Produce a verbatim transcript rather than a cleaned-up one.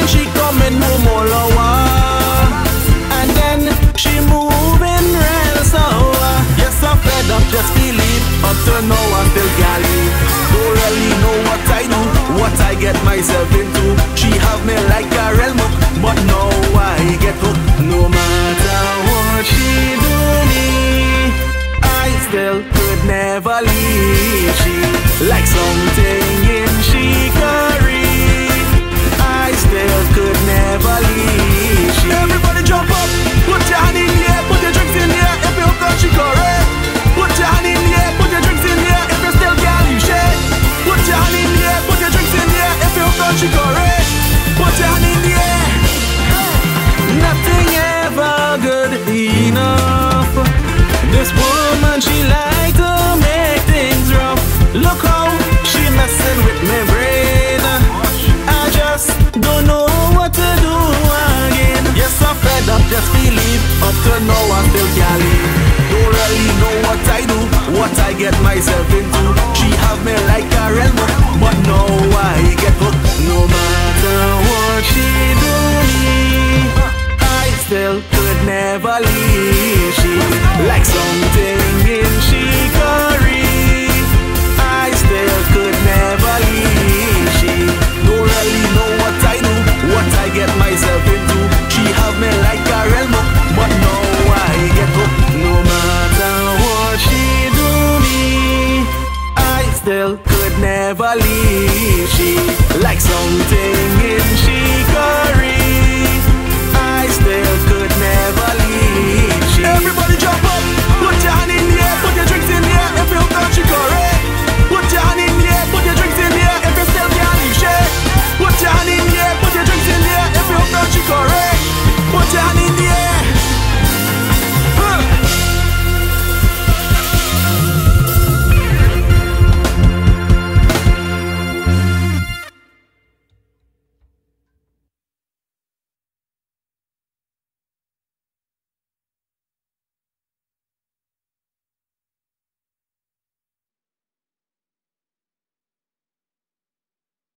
mean she coming home all over, and then she moving real sour. Yes, I'm fed up, just believe. Up to now I still can't leave. Don't really know what I do, what I get myself into. She have me like a Ramroop, but now I get hooked. No matter what she do me, I still could never leave. She like something in chicory, I still could never leave. She everybody jump up, put your hand in the air, put your drinks in the air. If you got chicory, put your hand in the air, put your drinks in the air. If you still can't leave shit, put your hand in the air, put your drinks in the air. If you got chicory, put your hand in the air. Nothing ever good enough. This woman, she like to make things rough. Look how she messing with my brain. I just don't know what to do again. Yes, I'm fed up, just believe. Up to now I still can't leave. Don't really know what I do, what I get myself into. She have me like a Ramroop, but now I get hooked. No matter what she do